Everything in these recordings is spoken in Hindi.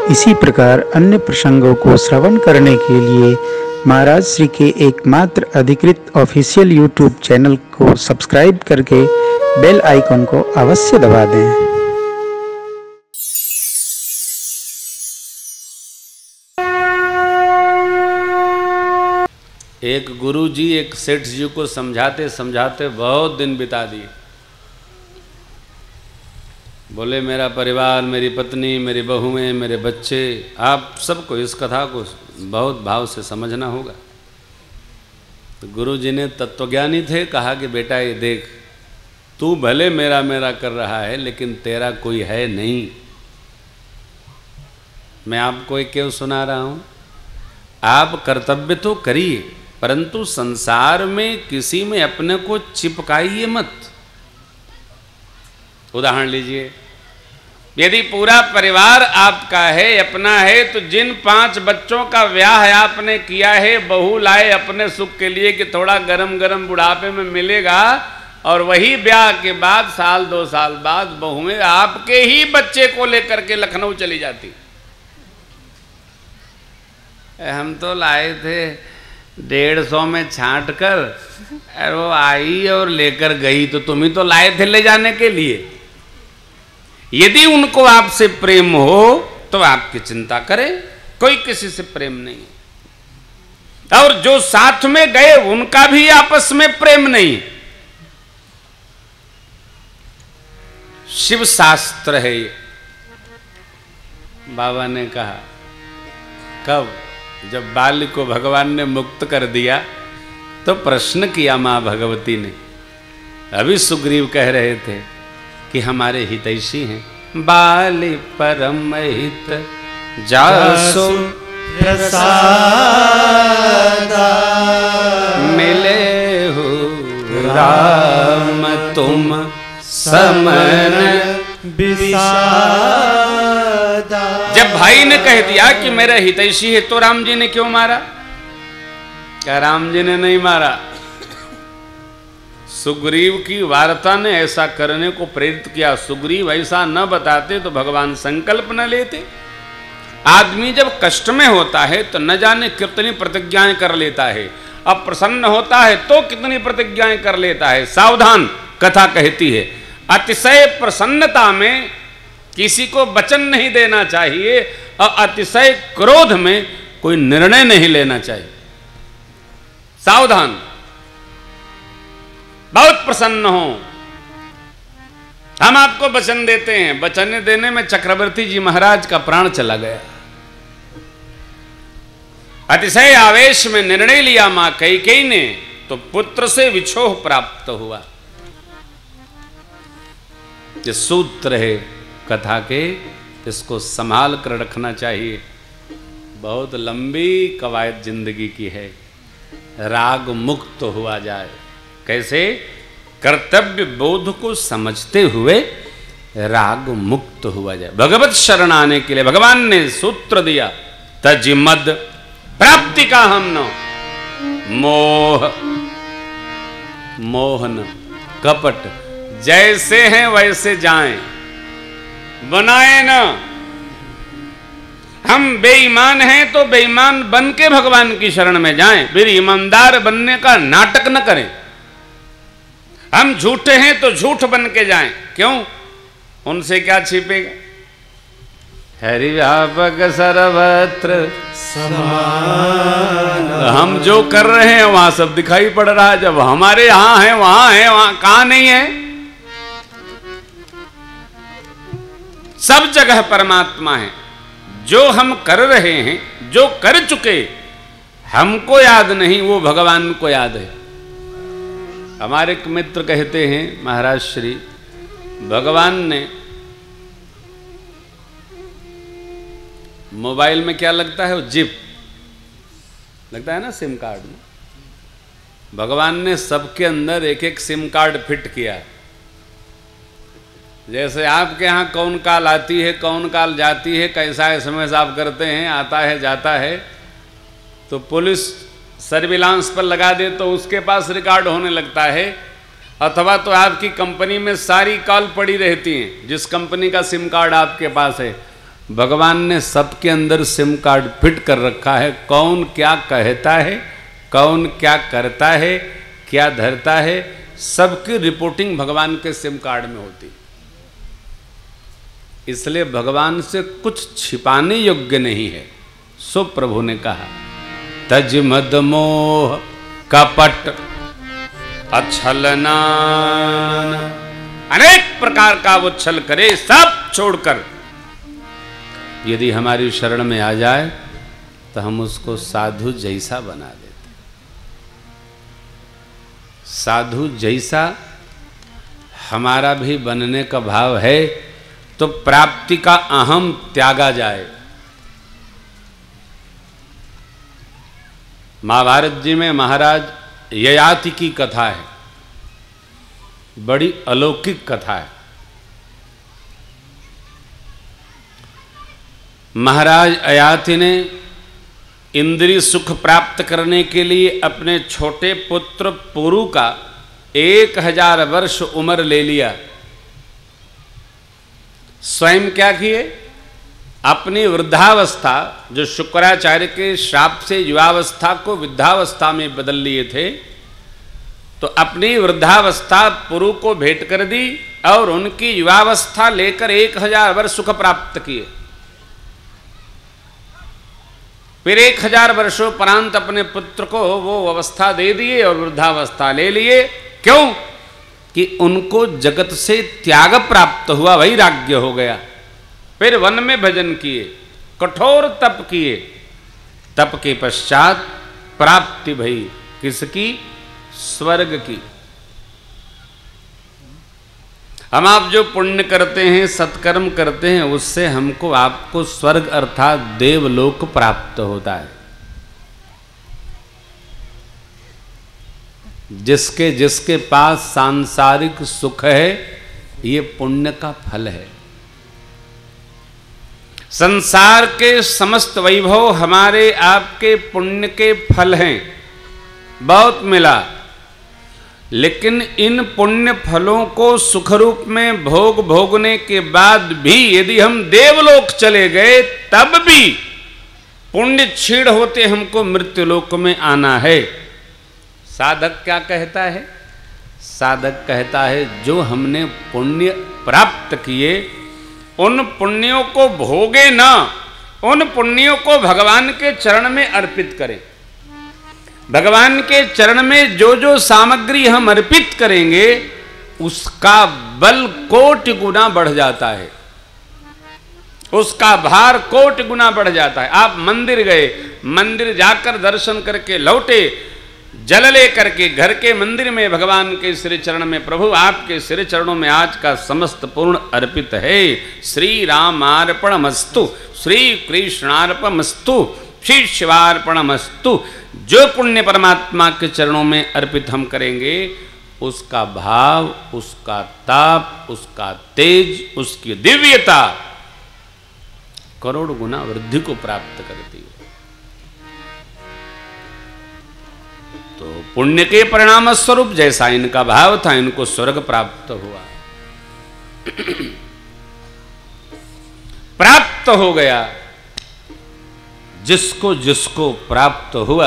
इसी प्रकार अन्य प्रसंगों को श्रवण करने के लिए महाराज श्री के एकमात्र अधिकृत ऑफिशियल यूट्यूब चैनल को सब्सक्राइब करके बेल आइकन को अवश्य दबा दें। एक गुरुजी एक सेठ जी को समझाते समझाते बहुत दिन बिता दिए। बोले मेरा परिवार, मेरी पत्नी, मेरी बहुएं, मेरे बच्चे, आप सबको इस कथा को बहुत भाव से समझना होगा। तो गुरुजी ने, तत्वज्ञानी थे, कहा कि बेटा ये देख, तू भले मेरा मेरा कर रहा है लेकिन तेरा कोई है नहीं। मैं आपको एक क्यों सुना रहा हूँ, आप कर्तव्य तो करिए परंतु संसार में किसी में अपने को चिपकाइए मत। उदाहरण लीजिए, यदि पूरा परिवार आपका है, अपना है, तो जिन 5 बच्चों का ब्याह आपने किया है, बहू लाए अपने सुख के लिए कि थोड़ा गरम गरम बुढ़ापे में मिलेगा, और वही ब्याह के बाद साल 2 साल बाद बहुएं आपके ही बच्चे को लेकर के लखनऊ चली जाती। हम तो लाए थे 150 में छांट कर, और वो आई और लेकर गई, तो तुम ही तो लाए थे ले जाने के लिए। यदि उनको आपसे प्रेम हो तो आपकी चिंता करें, कोई किसी से प्रेम नहीं। और जो साथ में गए उनका भी आपस में प्रेम नहीं। शिव शास्त्र है ये। बाबा ने कहा, कब? जब बाल को भगवान ने मुक्त कर दिया तो प्रश्न किया मां भगवती ने। अभी सुग्रीव कह रहे थे कि हमारे हितैषी हैं, बाली परम हित जासो प्रसादा मिले हो राम तुम समन विषादा। जब भाई ने कह दिया कि मेरा हितैषी है तो राम जी ने क्यों मारा? क्या राम जी ने नहीं मारा? सुग्रीव की वार्ता ने ऐसा करने को प्रेरित किया। सुग्रीव ऐसा न बताते तो भगवान संकल्प न लेते। आदमी जब कष्ट में होता है तो न जाने कितनी प्रतिज्ञाएं कर लेता है, अब प्रसन्न होता है तो कितनी प्रतिज्ञाएं कर लेता है। सावधान, कथा कहती है, अतिशय प्रसन्नता में किसी को वचन नहीं देना चाहिए और अतिशय क्रोध में कोई निर्णय नहीं लेना चाहिए। सावधान। बहुत प्रसन्न हो, हम आपको वचन देते हैं, वचन देने में चक्रवर्ती जी महाराज का प्राण चला गया। अतिशय आवेश में निर्णय लिया मां कैकेयी ने तो पुत्र से विछोह प्राप्त हुआ। ये सूत्र है कथा के, इसको संभाल कर रखना चाहिए। बहुत लंबी कवायद जिंदगी की है। राग मुक्त हुआ जाए। कैसे? कर्तव्य बोध को समझते हुए राग मुक्त हुआ जाए। भगवत शरण आने के लिए भगवान ने सूत्र दिया, तजिमद प्राप्ति का हम न मोह, मोहन, कपट, जैसे हैं वैसे जाएं, बनाए ना। हम बेईमान हैं तो बेईमान बन के भगवान की शरण में जाएं, फिर ईमानदार बनने का नाटक न करें। हम झूठे हैं तो झूठ बन के जाएं, क्यों? उनसे क्या छिपेगा? हरि व्यापक सर्वत्र समान। हम जो कर रहे हैं वहां सब दिखाई पड़ रहा है। जब हमारे यहां है वहां कहां नहीं है? सब जगह परमात्मा है। जो हम कर रहे हैं, जो कर चुके, हमको याद नहीं, वो भगवान को याद है। हमारे एक मित्र कहते हैं, महाराज श्री, भगवान ने मोबाइल में क्या लगता है, वो जिप लगता है ना, सिम कार्ड में। भगवान ने सबके अंदर एक एक सिम कार्ड फिट किया। जैसे आपके यहाँ कौन काल आती है, कौन काल जाती है, कैसा एसएमएस आप करते हैं, आता है जाता है, तो पुलिस सर्विलांस पर लगा दे तो उसके पास रिकॉर्ड होने लगता है। अथवा तो आपकी कंपनी में सारी कॉल पड़ी रहती हैं, जिस कंपनी का सिम कार्ड आपके पास है, भगवान ने सबके अंदर सिम कार्ड फिट कर रखा है। कौन क्या कहता है, कौन क्या करता है, क्या धरता है, सबकी रिपोर्टिंग भगवान के सिम कार्ड में होती। इसलिए भगवान से कुछ छिपाने योग्य नहीं है। सो प्रभु ने कहा, तज मद मोह कपट अछलना, अनेक प्रकार का वो छल करे, सब छोड़कर यदि हमारी शरण में आ जाए तो हम उसको साधु जैसा बना देते। साधु जैसा हमारा भी बनने का भाव है तो प्राप्ति का अहम त्यागा जाए। महाभारत जी में महाराज ययाति की कथा है, बड़ी अलौकिक कथा है। महाराज ययाति ने इंद्रिय सुख प्राप्त करने के लिए अपने छोटे पुत्र पुरु का 1000 वर्ष उम्र ले लिया। स्वयं क्या किए, अपनी वृद्धावस्था, जो शुक्राचार्य के श्राप से युवावस्था को वृद्धावस्था में बदल लिए थे, तो अपनी वृद्धावस्था पुरु को भेंट कर दी और उनकी युवावस्था लेकर 1000 वर्ष सुख प्राप्त किए। फिर 1000 वर्षों परांत अपने पुत्र को वो अवस्था दे दिए और वृद्धावस्था ले लिए। क्यों? कि उनको जगत से त्याग प्राप्त हुआ, वैराग्य हो गया। फिर वन में भजन किए, कठोर तप किए, तप के पश्चात प्राप्ति भई किसकी? स्वर्ग की। हम आप जो पुण्य करते हैं, सत्कर्म करते हैं, उससे हमको आपको स्वर्ग अर्थात देवलोक प्राप्त होता है। जिसके जिसके पास सांसारिक सुख है, ये पुण्य का फल है। संसार के समस्त वैभव हमारे आपके पुण्य के फल हैं। बहुत मिला, लेकिन इन पुण्य फलों को सुख रूप में भोगने के बाद भी यदि हम देवलोक चले गए, तब भी पुण्य क्षीण होते हमको मृत्युलोक में आना है। साधक क्या कहता है? साधक कहता है, जो हमने पुण्य प्राप्त किए, उन पुण्यों को भोगे ना, उन पुण्यों को भगवान के चरण में अर्पित करें। भगवान के चरण में जो जो सामग्री हम अर्पित करेंगे, उसका बल कोटि गुना बढ़ जाता है, उसका भार कोटि गुना बढ़ जाता है। आप मंदिर गए, मंदिर जाकर दर्शन करके लौटे, जल ले करके घर के मंदिर में भगवान के श्री चरण में, प्रभु आपके श्री चरणों में आज का समस्त पूर्ण अर्पित है। श्री रामार्पणमस्तु, श्री कृष्णार्पणमस्तु, श्री शिवार्पणमस्तु। जो पुण्य परमात्मा के चरणों में अर्पित हम करेंगे, उसका भाव, उसका ताप, उसका तेज, उसकी दिव्यता करोड़ गुना वृद्धि को प्राप्त करती है। तो पुण्य के परिणाम स्वरूप जैसा इनका भाव था, इनको स्वर्ग प्राप्त हुआ, प्राप्त हो गया। जिसको जिसको प्राप्त हुआ,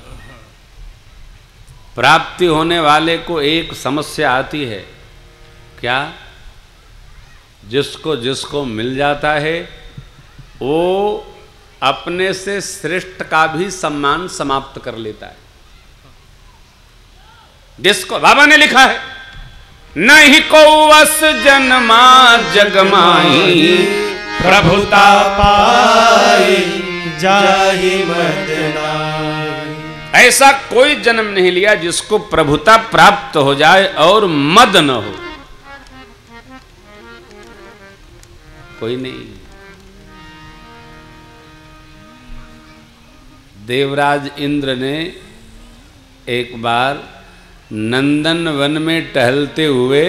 प्राप्ति होने वाले को एक समस्या आती है। क्या? जिसको जिसको मिल जाता है, वो अपने से श्रेष्ठ का भी सम्मान समाप्त कर लेता है। जिसको बाबा ने लिखा है, नहीं को वस जन्मा जगमाई, प्रभुता पाई जाहि मद नाई। ऐसा कोई जन्म नहीं लिया जिसको प्रभुता प्राप्त हो जाए और मद न हो। कोई नहीं। देवराज इंद्र ने एक बार नंदन वन में टहलते हुए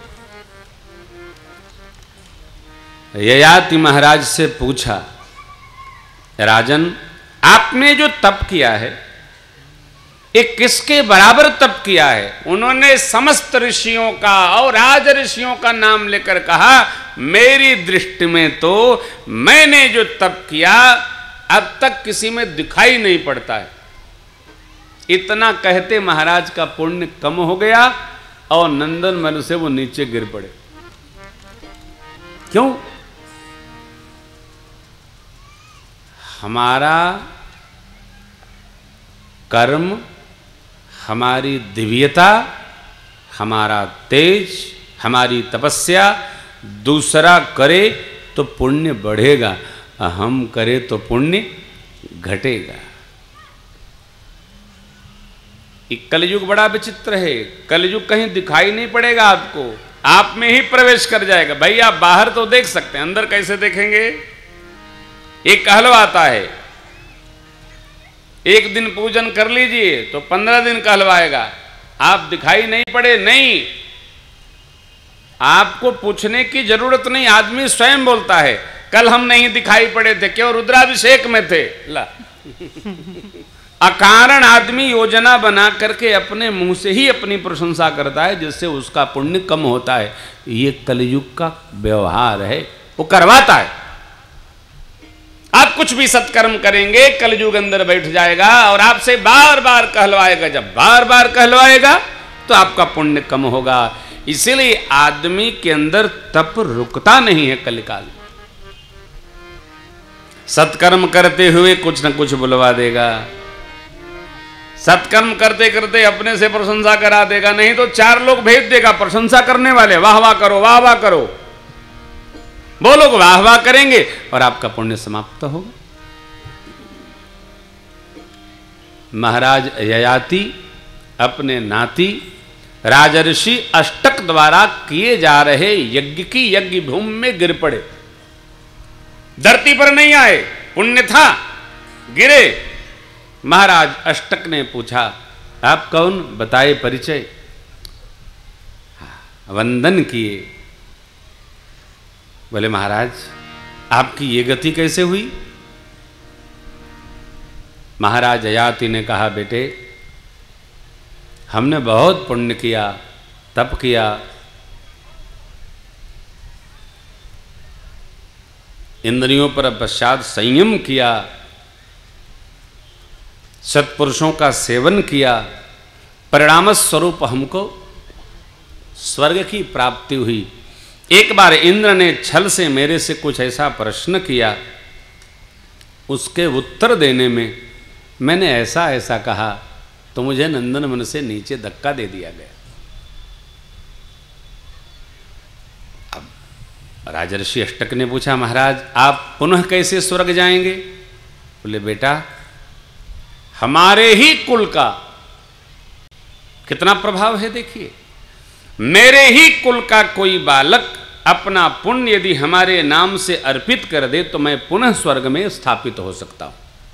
ययाति महाराज से पूछा, राजन, आपने जो तप किया है, एक किसके बराबर तप किया है? उन्होंने समस्त ऋषियों का और राज ऋषियों का नाम लेकर कहा, मेरी दृष्टि में तो मैंने जो तप किया अब तक किसी में दिखाई नहीं पड़ता है। इतना कहते महाराज का पुण्य कम हो गया और नंदन वन से वो नीचे गिर पड़े। क्यों? हमारा कर्म, हमारी दिव्यता, हमारा तेज, हमारी तपस्या दूसरा करे तो पुण्य बढ़ेगा, हम करे तो पुण्य घटेगा। कलयुग बड़ा विचित्र है। कलयुग कहीं दिखाई नहीं पड़ेगा आपको, आप में ही प्रवेश कर जाएगा। भाई आप बाहर तो देख सकते हैं, अंदर कैसे देखेंगे? एक कहलवाता है, एक दिन पूजन कर लीजिए तो 15 दिन कहलवाएगा, आप दिखाई नहीं पड़े। नहीं, आपको पूछने की जरूरत नहीं, आदमी स्वयं बोलता है कल हम नहीं दिखाई पड़े थे, क्यों? रुद्राभिषेक में थे। ला अकारण आदमी योजना बना करके अपने मुंह से ही अपनी प्रशंसा करता है, जिससे उसका पुण्य कम होता है। ये कलयुग का व्यवहार है, वो करवाता है। आप कुछ भी सत्कर्म करेंगे, कलयुग अंदर बैठ जाएगा और आपसे बार बार कहलवाएगा। जब बार बार कहलवाएगा तो आपका पुण्य कम होगा। इसीलिए आदमी के अंदर तप रुकता नहीं है कलिकाल। सत्कर्म करते हुए कुछ न कुछ बुलवा देगा, सत्कर्म करते करते अपने से प्रशंसा करा देगा, नहीं तो 4 लोग भेज देगा प्रशंसा करने वाले, वाह वाह करो, वाह वाह करो। वो लोग वाह वाह करेंगे और आपका पुण्य समाप्त होगा। महाराज ययाति अपने नाती राजर्षि अष्टक द्वारा किए जा रहे यज्ञ की यज्ञ भूमि में गिर पड़े। धरती पर नहीं आए, पुण्य था, गिरे। महाराज अष्टक ने पूछा, आप कौन? बताए परिचय, वंदन किए। बोले महाराज आपकी ये गति कैसे हुई? महाराज ययाति ने कहा, बेटे हमने बहुत पुण्य किया, तप किया, इंद्रियों पर पश्चात संयम किया, सत्पुरुषों का सेवन किया, परिणाम स्वरूप हमको स्वर्ग की प्राप्ति हुई। एक बार इंद्र ने छल से मेरे से कुछ ऐसा प्रश्न किया, उसके उत्तर देने में मैंने ऐसा ऐसा कहा तो मुझे नंदन वन से नीचे धक्का दे दिया गया। अब राजर्षि अष्टक ने पूछा, महाराज आप पुनः कैसे स्वर्ग जाएंगे? बोले बेटा हमारे ही कुल का कितना प्रभाव है देखिए। मेरे ही कुल का कोई बालक अपना पुण्य यदि हमारे नाम से अर्पित कर दे तो मैं पुनः स्वर्ग में स्थापित हो सकता हूं।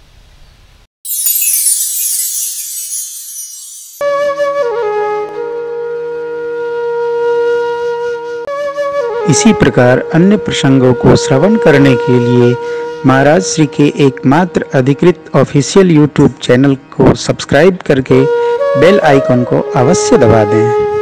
इसी प्रकार अन्य प्रसंगों को श्रवण करने के लिए महाराज श्री के एकमात्र अधिकृत ऑफिशियल यूट्यूब चैनल को सब्सक्राइब करके बेल आइकन को अवश्य दबा दें।